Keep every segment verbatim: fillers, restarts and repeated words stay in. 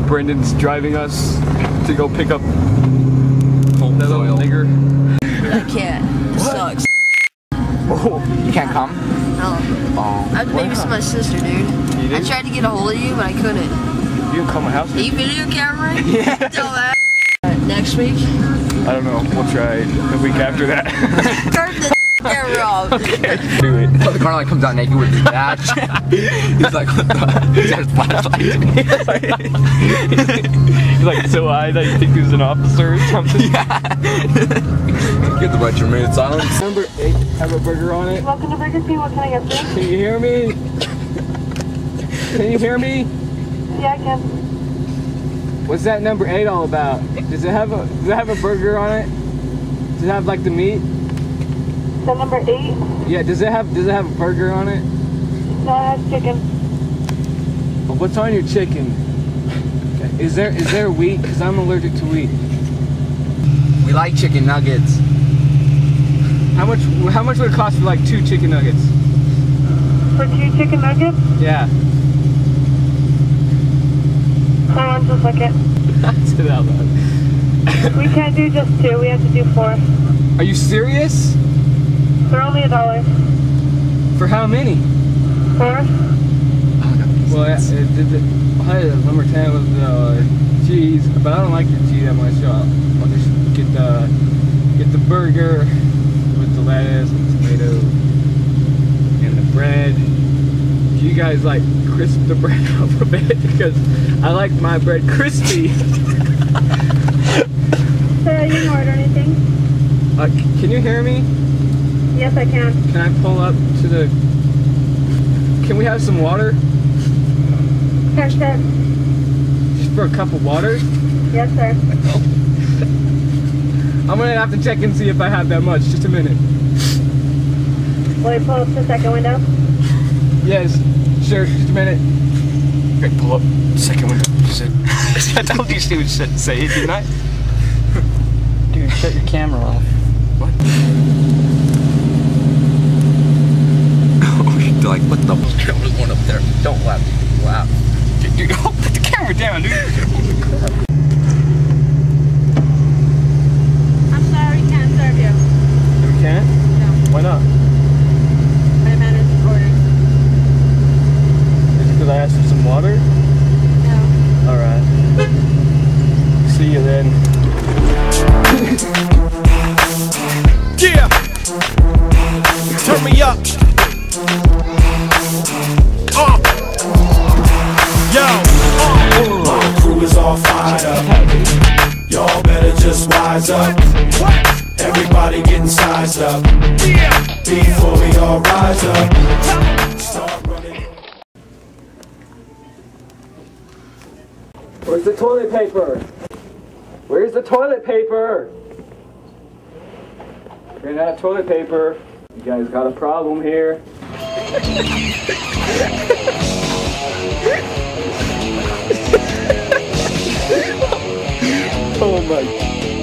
Brendan's driving us to go pick up that little nigger. I can't. It sucks. Oh. You can't come? No. Oh. I have to babysit my sister, dude. I tried to get a hold of you, but I couldn't. You can come to my house? Are you video camera? Yeah. Tell that. Uh, next week? I don't know. We'll try the week after that. Turn the camera off. Okay. Do it. So the car like comes out naked with his badge. He's like, what the? He's got his flashlight. He's like, so I thought you think he was an officer or something? Yeah. Get the right your minute silence. Number eight, have a burger on it. Welcome to Burger King. What can I get for you? Can you hear me? Can you hear me? Yeah, I can. What's that number eight all about? Does it have a does it have a burger on it? Does it have like the meat? The number eight? Yeah, does it have does it have a burger on it? No, it has chicken. But what's on your chicken? Okay. Is there is there wheat? Because I'm allergic to wheat. We like chicken nuggets. How much how much would it cost for like two chicken nuggets? For two chicken nuggets? Yeah. Hold on just a second. Say that out loud. We can't do just two. We have to do four. Are you serious? They're only a dollar. For how many? Four? Well, it, it, it, it, number ten was uh, cheese, but I don't like the cheese that much. So I'll just get the get the burger with the lettuce and the tomato and the bread. Do you guys like crisp the bread up a bit? Because I like my bread crispy. Sir, you didn't order anything? Uh, can you hear me? Yes, I can. Can I pull up to the... Can we have some water? Yes, sir. Just for a cup of water? Yes, sir. I'm gonna have to check and see if I have that much. Just a minute. Will you pull up the second window? Yes, sure. Just a minute. Okay, pull up second window. I told you she would say it, didn't I? Dude, shut your camera off. What? Oh, you're like, what the? Camera's going up there. Don't laugh. Laugh. Dude, dude, oh, put the camera down, dude. I'm sorry, we can't serve you. We can't? No. Why not? My manager's ordering. Is it because I asked for some water? No. Alright. See you then. Yeah! Turn me up! Uh! Yo! Uh! My crew is all fired up. Y'all better just wise up. Everybody getting sized up. Before we all rise up. Start running. Where's the toilet paper? Where's the toilet paper? Ran out of toilet paper. You guys got a problem here. Oh my god.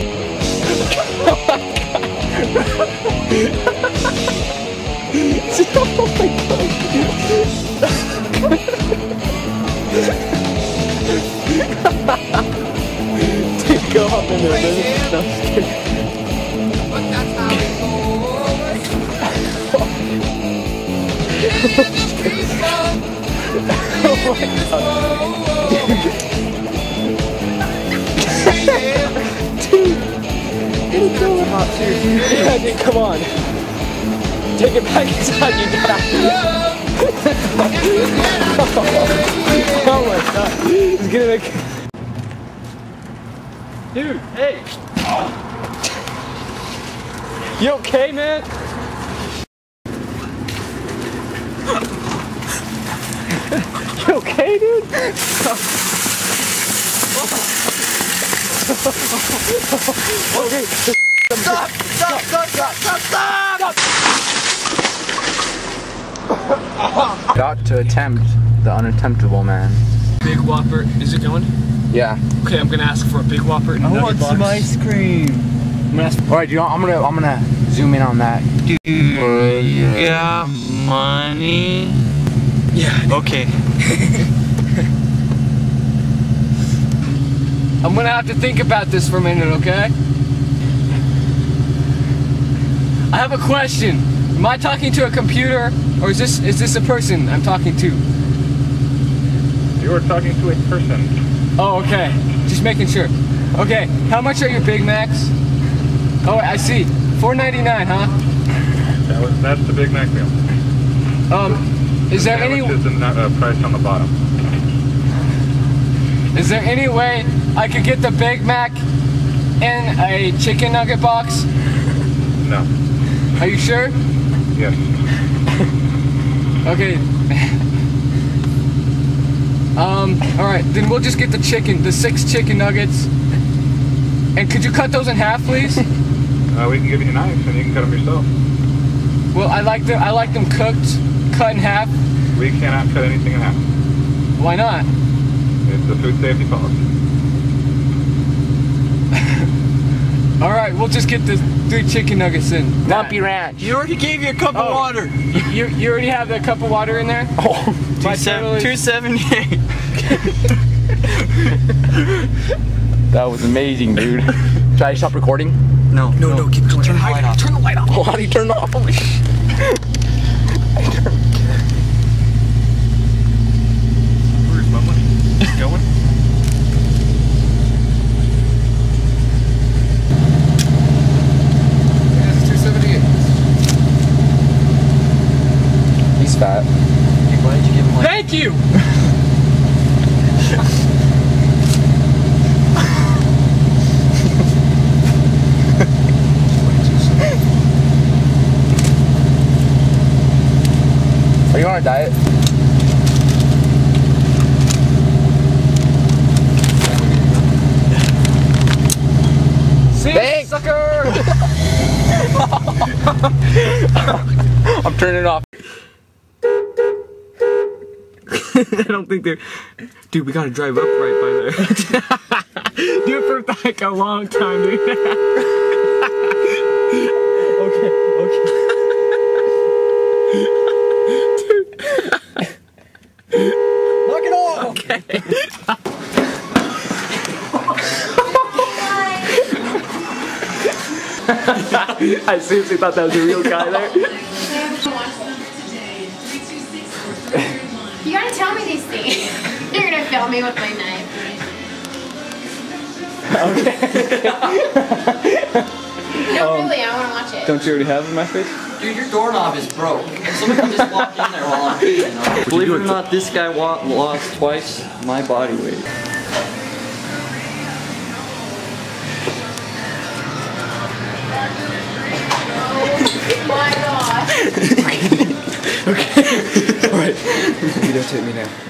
Oh my god. Dude, go hop in there, man. No, I'm just kidding. But that's how it Oh my god. Dude. It's so hot, dude. Yeah, dude, come on. Take it back inside, you guys. Oh my god. It's gonna make... Dude, hey. You okay, man? You okay, dude? Okay. Stop! Stop! Stop! Stop! Stop! Stop! Got to attempt the unattemptable, man. Big Whopper. Is it going? Yeah. Okay, I'm gonna ask for a Big Whopper and a nugget box. some ice cream. I'm gonna ask. All right, you know, I'm gonna, I'm gonna zoom in on that. Do you got money? Yeah. Okay. I'm gonna have to think about this for a minute, okay? I have a question. Am I talking to a computer, or is this is this a person I'm talking to? You are talking to a person. Oh, okay. Just making sure. Okay, how much are your Big Macs? Oh, I see. four ninety-nine, huh? That was that's the Big Mac meal. Um, is there any Sandwich is the uh, price on the bottom. is there any way I could get the Big Mac in a chicken nugget box? No. Are you sure? Yes. Okay. Um, alright, then we'll just get the chicken, the six chicken nuggets. And could you cut those in half, please? Uh, we can give you knives and you can cut them yourself. Well, I like them, I like them cooked, cut in half. We cannot cut anything in half. Why not? It's a food safety policy. Alright, we'll just get the three chicken nuggets in. Lumpy Ranch. You already gave you a cup Oh. of water. You, you, you already have that cup of water in there? Oh, My two seventy-eight. That was amazing, dude. Should I stop recording? No, no, no, keep going. Turn the light off. Turn the light off. Oh, how do you turn it off? Holy shit. Where's my money? Going? two seventy-eight. He's fat. Why did you give him like... Thank you! Are you on a diet? See you, sucker! I'm turning it off. I don't think they're... Dude, we gotta drive up right by there. Do it for like a long time, dude. Okay, okay. Dude. Knock it off! Okay. I seriously thought that was a real guy there. You gotta tell me these things. You're gonna film me with my knife. Okay. No, Um, really, I wanna watch it. Don't you already have my face? Dude, your doorknob is broke. Somebody can just walk in there while I'm eating. Believe it or not, this guy wa lost twice my body weight. Oh my gosh. Okay. Alright. Videotape me now.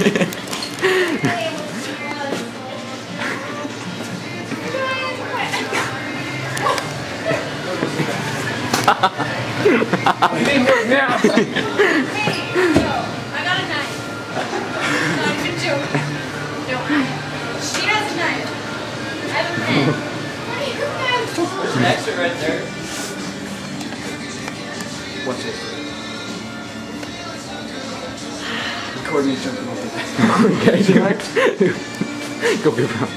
I didn't work now. Hey, yo, I got a knife. Not even joking. Don't I? She has a knife. I have a pen. What are you guys doing? There's an exit right there. Watch it. Record me jumping over there. Okay, go be around.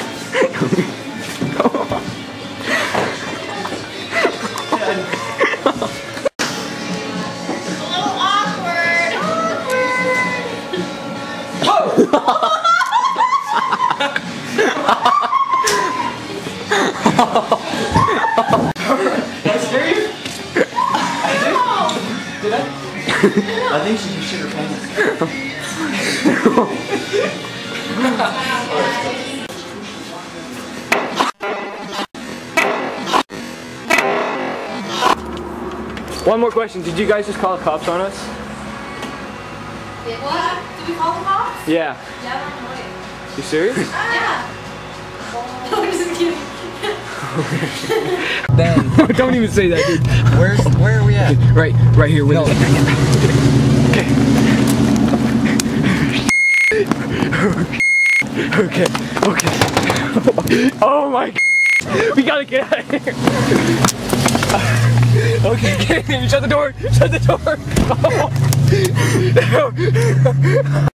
I think she just shit her pants. One more question. Did you guys just call the cops on us? Did what? Did we call the cops? Yeah. Yeah, on the way. You serious? Yeah. No, I'm just kidding. Ben, Don't even say that, dude. where's where are we at? Right, right here with No. us. Okay. Okay. Okay. Oh my God. We gotta get out of here. Okay, get in here. Shut the door. Shut the door. Oh.